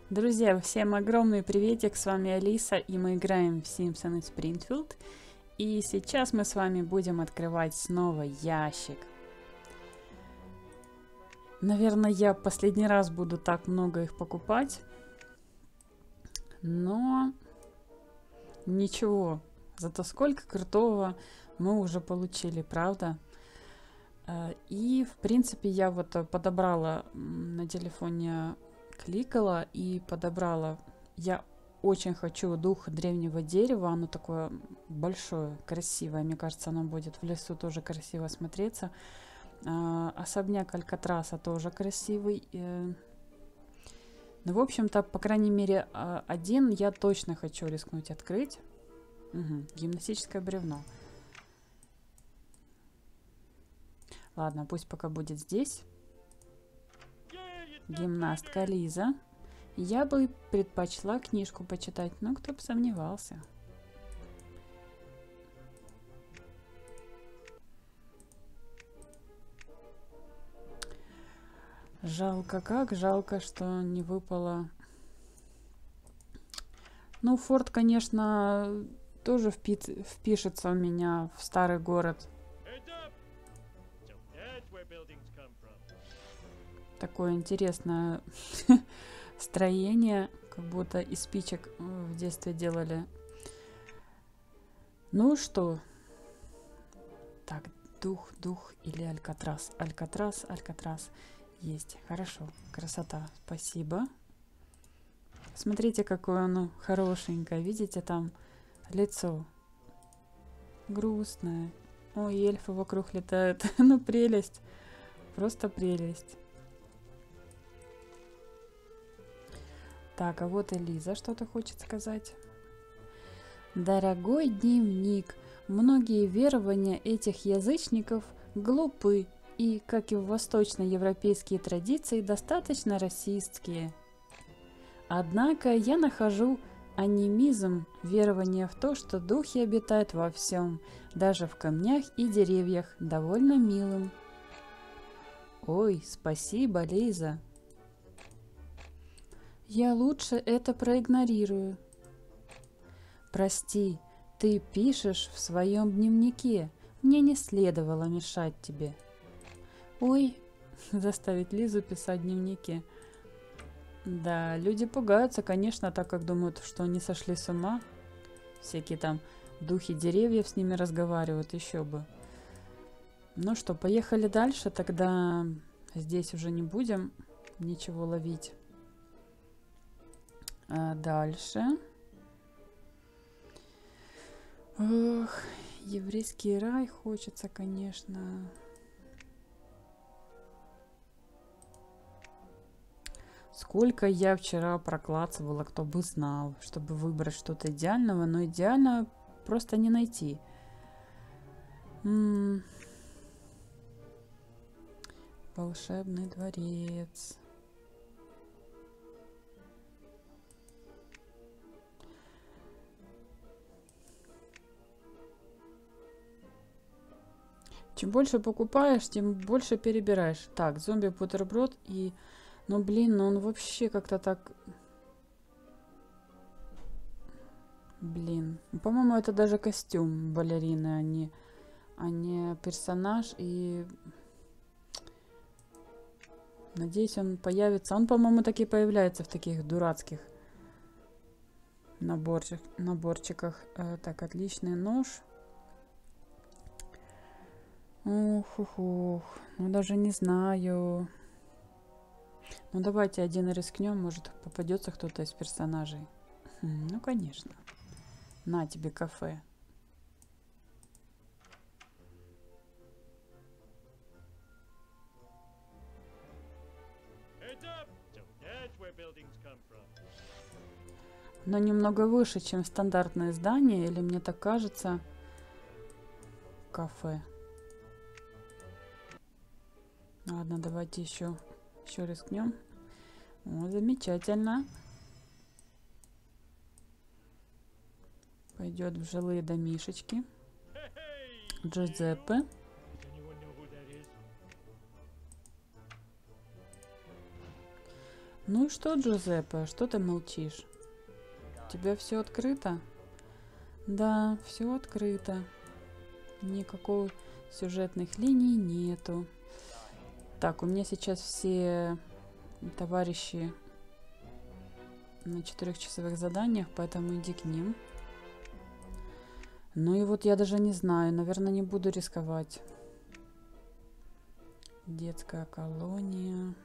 Друзья, всем огромный приветик, с вами Алиса, и мы играем в Simpsons Springfield. И сейчас мы с вами будем открывать снова ящик. Наверное, я последний раз буду так много их покупать. Но ничего, зато сколько крутого мы уже получили, правда? И, в принципе, я вот подобрала на телефоне, кликала и подобрала. Я очень хочу дух древнего дерева. Оно такое большое, красивое. Мне кажется, оно будет в лесу тоже красиво смотреться. Особняк Алькатраса тоже красивый. Ну, в общем-то, по крайней мере, один я точно хочу рискнуть открыть. Угу, гимнастическое бревно. Ладно, пусть пока будет здесь. Гимнастка Лиза. Я бы предпочла книжку почитать, но кто бы сомневался. Жалко как, жалко, что не выпало. Ну, форт, конечно, тоже впишется у меня в старый город. Такое интересное строение, как будто из спичек в детстве делали. Ну что? Так, дух или Алькатрас? Алькатрас. Есть. Хорошо. Красота. Спасибо. Смотрите, какое оно хорошенькое. Видите, там лицо грустное. Ой, эльфы вокруг летают. Ну, прелесть. Просто прелесть. Так, а вот и Лиза что-то хочет сказать. Дорогой дневник, многие верования этих язычников глупы и, как и в восточноевропейские традиции, достаточно расистские. Однако я нахожу анимизм, верование в то, что духи обитают во всем, даже в камнях и деревьях, довольно милым. Ой, спасибо, Лиза. Я лучше это проигнорирую. Прости, ты пишешь в своем дневнике. Мне не следовало мешать тебе. Ой, заставить Лизу писать дневники. Да, люди пугаются, конечно, так как думают, что они сошли с ума. Всякие там духи деревьев с ними разговаривают, еще бы. Ну что, поехали дальше, тогда здесь уже не будем ничего ловить. Дальше. Ох, еврейский рай хочется, конечно. Сколько я вчера проклацывала, кто бы знал, чтобы выбрать что-то идеального, но идеально просто не найти. Волшебный дворец. Чем больше покупаешь, тем больше перебираешь. Так, зомби-бутерброд и... Ну, блин, ну он вообще как-то так... Блин. По-моему, это даже костюм балерины, а не персонаж. И... Надеюсь, он появится. Он, по-моему, так и появляется в таких дурацких наборчиках. Так, отличный нож. Ух. Ну, даже не знаю. Ну, давайте один рискнем. Может, попадется кто-то из персонажей. Ну, конечно. На тебе кафе. Но немного выше, чем стандартное здание, или мне так кажется. Кафе. Ладно, давайте еще рискнем. О, замечательно. Пойдет в жилые домишечки. Джузеппе. Ну и что, Джузеппе, что ты молчишь? У тебя все открыто? Да, все открыто. Никакой сюжетных линий нету. Так, у меня сейчас все товарищи на 4-часовых заданиях, поэтому иди к ним. Ну и вот я даже не знаю, наверное, не буду рисковать. Детская колония.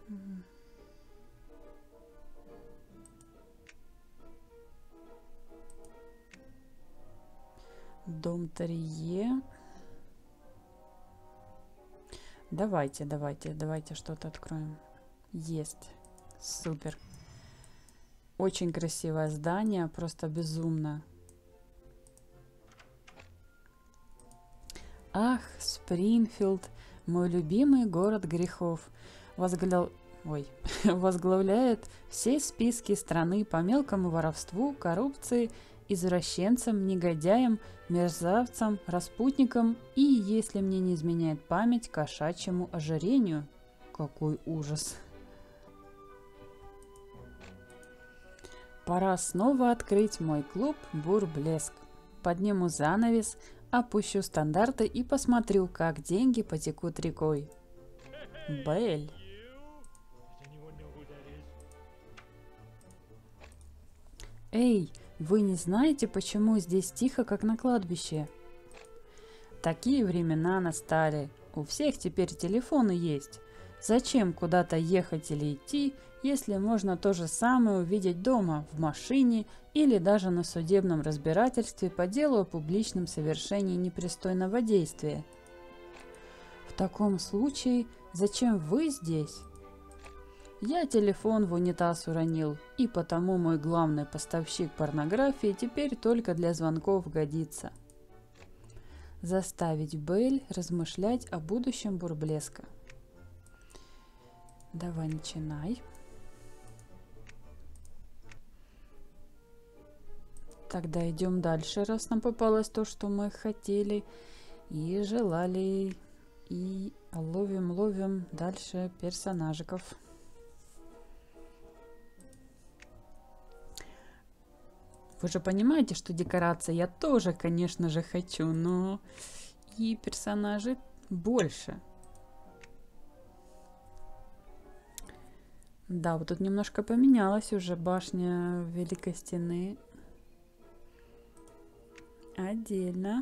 Дом Тарье. Давайте что-то откроем. Есть. Супер. Очень красивое здание, просто безумно. Ах, Спрингфилд, мой любимый город грехов, возглавляет все списки страны по мелкому воровству, коррупции, извращенцам, негодяям, мерзавцам, распутникам и, если мне не изменяет память, кошачьему ожирению. Какой ужас! Пора снова открыть мой клуб «Бурблеск». Подниму занавес, опущу стандарты и посмотрю, как деньги потекут рекой. Белль. Эй, вы не знаете, почему здесь тихо, как на кладбище? Такие времена настали. У всех теперь телефоны есть. Зачем куда-то ехать или идти, если можно то же самое увидеть дома, в машине или даже на судебном разбирательстве по делу о публичном совершении непристойного действия? В таком случае, зачем вы здесь? Я телефон в унитаз уронил, и потому мой главный поставщик порнографии теперь только для звонков годится. Заставить Белль размышлять о будущем Бурблеска. Давай, начинай. Тогда идем дальше, раз нам попалось то, что мы хотели и желали. И ловим дальше персонажиков. Вы же понимаете, что декорации я тоже, конечно же, хочу, но и персонажей больше. Да, вот тут немножко поменялась уже башня Великой Стены. Отдельно.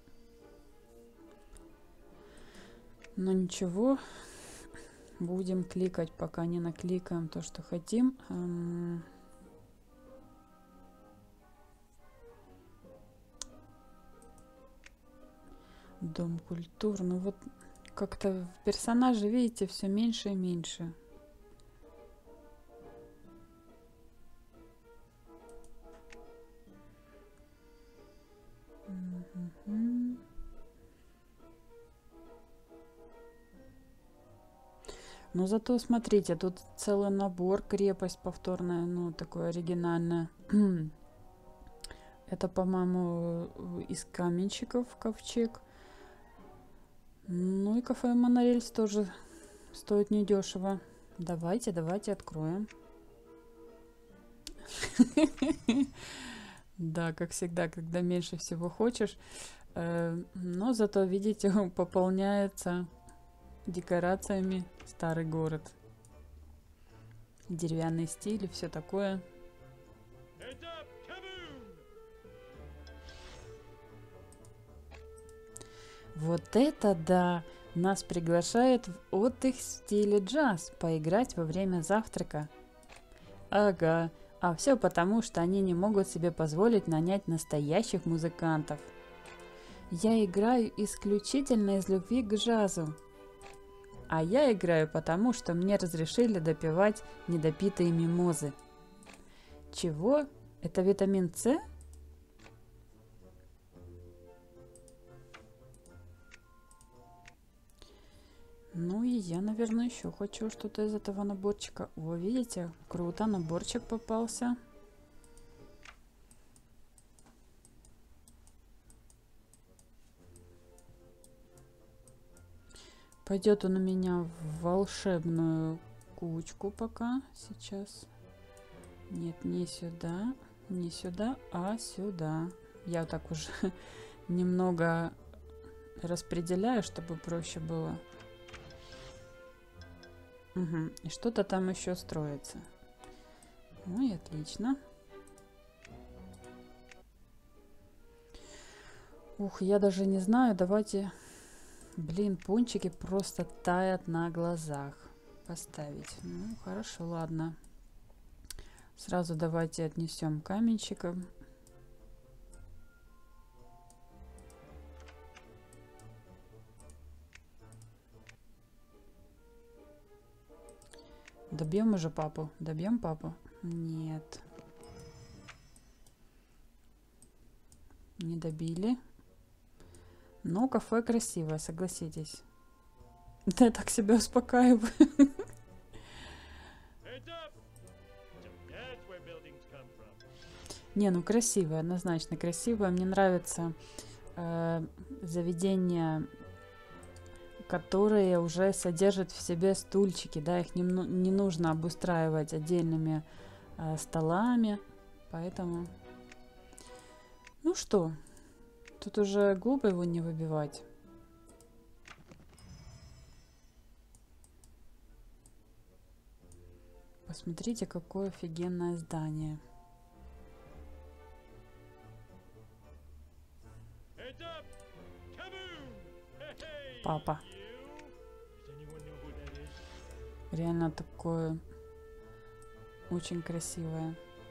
Но ничего, будем кликать, пока не накликаем то, что хотим. Дом культур. Ну вот как-то персонажи, видите, все меньше и меньше. Но зато смотрите, тут целый набор, крепость повторная, ну такое оригинальное. Это, по-моему, из каменщиков ковчег. Ну и кафе Монорельс тоже стоит недешево. Давайте откроем. Да, как всегда, когда меньше всего хочешь. Но зато, видите, пополняется декорациями старый город. Деревянный стиль и все такое. Вот это да! Нас приглашают в отдых в стиле джаз поиграть во время завтрака. Ага, а все потому, что они не могут себе позволить нанять настоящих музыкантов. Я играю исключительно из любви к джазу. А я играю потому, что мне разрешили допивать недопитые мимозы. Чего? Это витамин С? Ну и я, наверное, еще хочу что-то из этого наборчика. О, видите, круто, наборчик попался. Пойдет он у меня в волшебную кучку пока сейчас. Нет, не сюда, не сюда, а сюда. Я вот так уже немного распределяю, чтобы проще было. Угу. И что-то там еще строится. Ну и отлично. Ух, я даже не знаю, давайте... Блин, пончики просто таят на глазах. Поставить. Ну, хорошо, ладно. Сразу давайте отнесем каменщиков. Добьем уже папу? Добьем папу? Нет. Не добили. Но кафе красивое, согласитесь. Да я так себя успокаиваю. Не, ну красивое, однозначно красивое. Мне нравится заведения, которые уже содержат в себе стульчики, да, их не нужно обустраивать отдельными столами, поэтому, ну что, тут уже глупо его не выбивать. Посмотрите, какое офигенное здание. Папа. Реально такое очень красивое.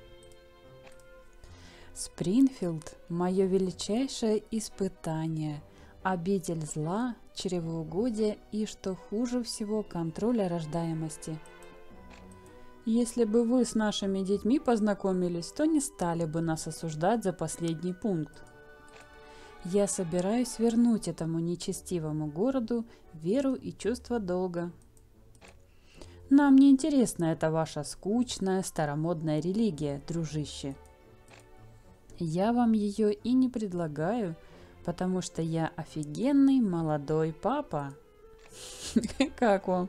Спрингфилд – мое величайшее испытание, обитель зла, чревоугодия и, что хуже всего, контроля рождаемости. Если бы вы с нашими детьми познакомились, то не стали бы нас осуждать за последний пункт. Я собираюсь вернуть этому нечестивому городу веру и чувство долга. Нам не интересна эта ваша скучная, старомодная религия, дружище. Я вам ее и не предлагаю, потому что я офигенный молодой папа. Как вам?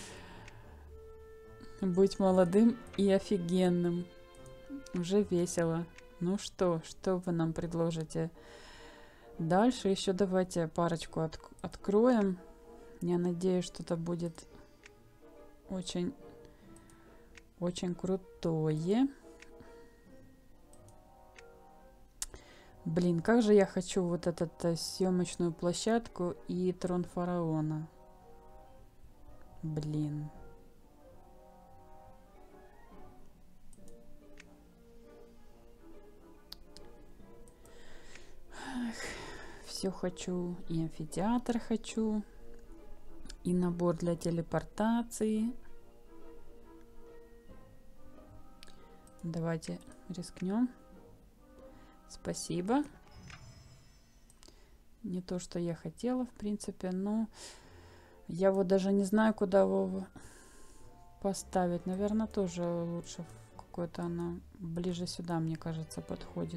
Быть молодым и офигенным. Уже весело. Ну что вы нам предложите? Дальше еще давайте парочку откроем. Я надеюсь, что-то будет очень крутое. Блин, как же я хочу вот эту съемочную площадку и трон фараона. Блин. Все хочу. И амфитеатр хочу. И набор для телепортации. Давайте рискнем. Спасибо. Не то, что я хотела, в принципе, но я вот даже не знаю, куда его поставить. Наверное, тоже лучше в какой-то, она ближе сюда, мне кажется, подходит.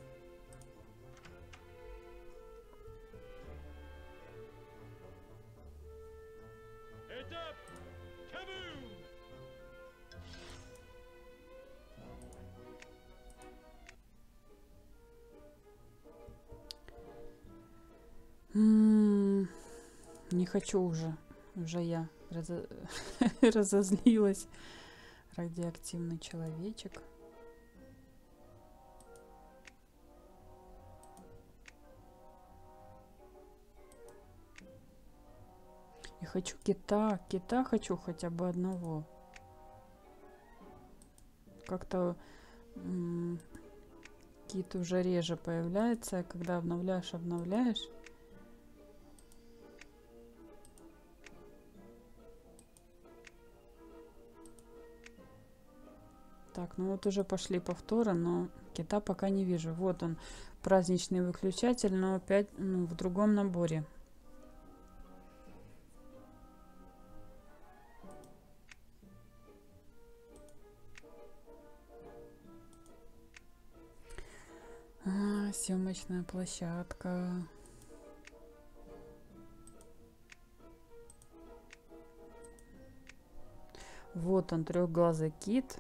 Не хочу уже. Уже я разозлилась. Радиоактивный человечек. И хочу кита. Кита хочу хотя бы одного. Как-то кит уже реже появляется. Когда обновляешь. Так, ну вот уже пошли повторы, но кита пока не вижу. Вот он, праздничный выключатель, но опять в другом наборе. Съемочная площадка. Вот он, трехглазый кит.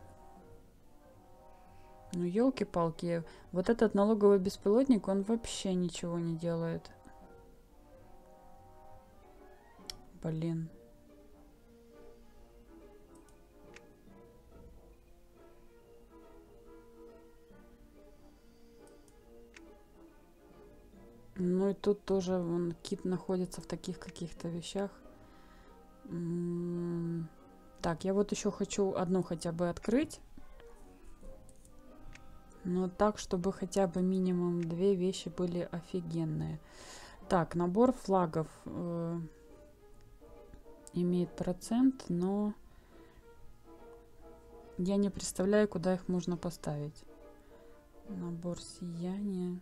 Ну, елки-палки. Вот этот налоговый беспилотник, он вообще ничего не делает. Блин. Ну и тут тоже он, кит находится в таких каких-то вещах. Так, я вот еще хочу одну хотя бы открыть. Но так, чтобы хотя бы минимум 2 вещи были офигенные. Так, набор флагов имеет процент, но я не представляю, куда их можно поставить. Набор сияния.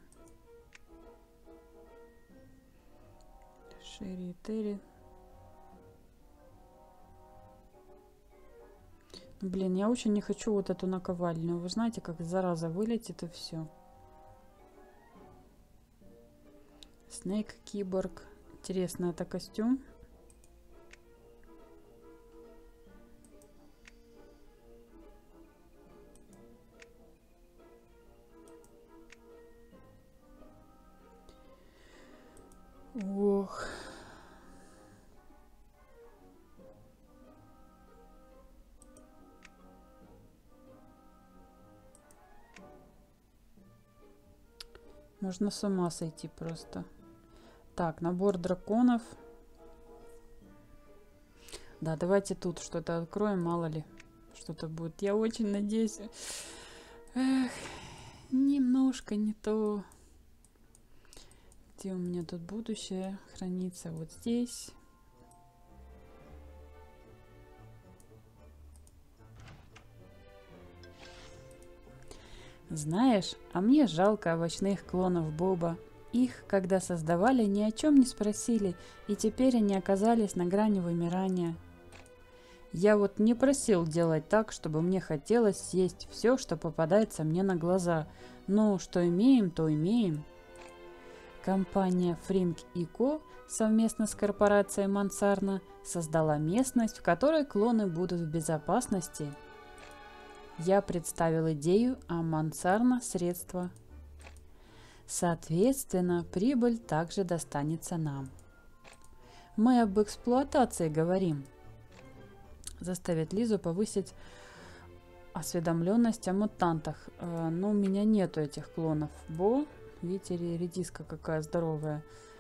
Шерри и Терри. Блин, я очень не хочу вот эту наковальню. Вы знаете, как зараза вылетит и все. Снейк Киборг. Интересно, это костюм? Ох. Можно с ума сойти просто. Так, набор драконов. Да, давайте тут что-то откроем, мало ли что-то будет. Я очень надеюсь. Эх, немножко не то. Где у меня тут будущее хранится? Вот здесь. Знаешь, а мне жалко овощных клонов Боба. Их, когда создавали, ни о чем не спросили, и теперь они оказались на грани вымирания. Я вот не просил делать так, чтобы мне хотелось съесть все, что попадается мне на глаза. Ну, что имеем, то имеем. Компания Frink & Co. совместно с корпорацией Мансарна создала местность, в которой клоны будут в безопасности. Я представил идею, а Мансарна – средства. Соответственно, прибыль также достанется нам. Мы об эксплуатации говорим. Заставит Лизу повысить осведомленность о мутантах. Но у меня нету этих клонов. Бо, видите, редиска какая здоровая.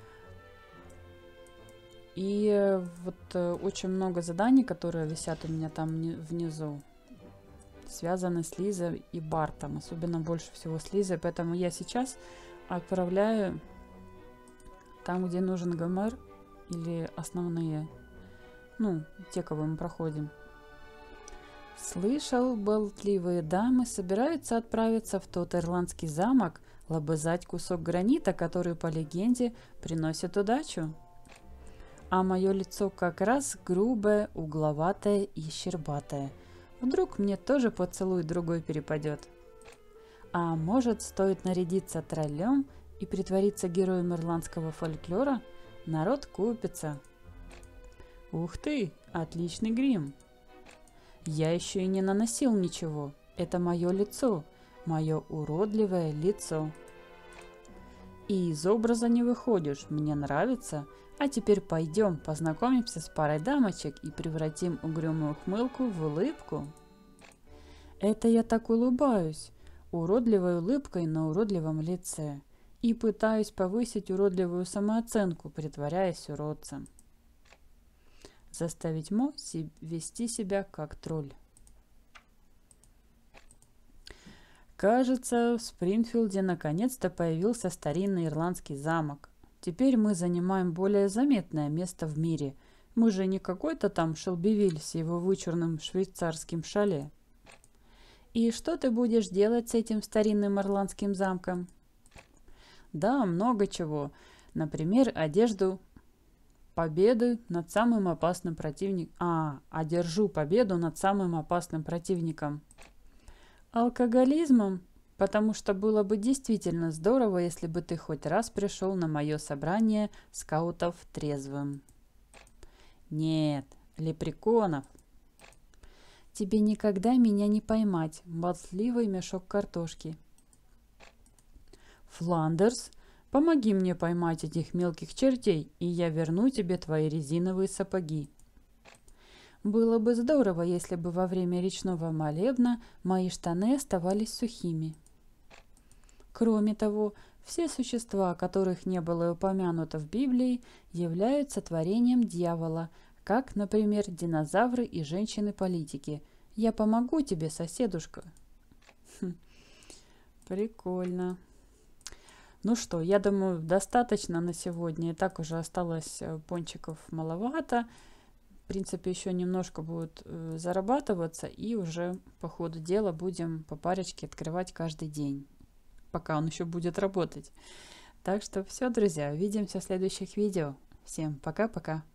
И вот очень много заданий, которые висят у меня там внизу, связаны с Лизой и Бартом. Особенно больше всего с Лизой. Поэтому я сейчас отправляю там, где нужен ГМР или основные, ну, те, кого мы проходим. Слышал, болтливые дамы собираются отправиться в тот ирландский замок, лобызать кусок гранита, который, по легенде, приносит удачу. А мое лицо как раз грубое, угловатое и щербатое. Вдруг мне тоже поцелуй другой перепадет. А может, стоит нарядиться троллем и притвориться героем ирландского фольклора? Народ купится. Ух ты, отличный грим. Я еще и не наносил ничего. Это мое лицо, мое уродливое лицо. И из образа не выходишь, мне нравится. А теперь пойдем познакомимся с парой дамочек и превратим угрюмую ухмылку в улыбку. Это я так улыбаюсь, уродливой улыбкой на уродливом лице, и пытаюсь повысить уродливую самооценку, притворяясь уродцем. Заставить Мо вести себя как тролль. Кажется, в Спрингфилде наконец-то появился старинный ирландский замок. Теперь мы занимаем более заметное место в мире. Мы же не какой-то там Шелбивиль с его вычурным швейцарским шале. И что ты будешь делать с этим старинным ирландским замком? Да, много чего. Например, одержу победу над самым опасным противником. Одержу победу над самым опасным противником. Алкоголизмом? Потому что было бы действительно здорово, если бы ты хоть раз пришел на мое собрание скаутов трезвым. Нет, лепреконов. Тебе никогда меня не поймать, болтливый мешок картошки. Фландерс, помоги мне поймать этих мелких чертей, и я верну тебе твои резиновые сапоги. Было бы здорово, если бы во время речного молебна мои штаны оставались сухими. Кроме того, все существа, которых не было упомянуто в Библии, являются творением дьявола, как, например, динозавры и женщины-политики. Я помогу тебе, соседушка. Прикольно. Ну что, я думаю, достаточно на сегодня. И так уже осталось пончиков маловато. В принципе, еще немножко будет зарабатываться, и уже по ходу дела будем по парочке открывать каждый день, пока он еще будет работать. Так что все, друзья, увидимся в следующих видео. Всем пока-пока.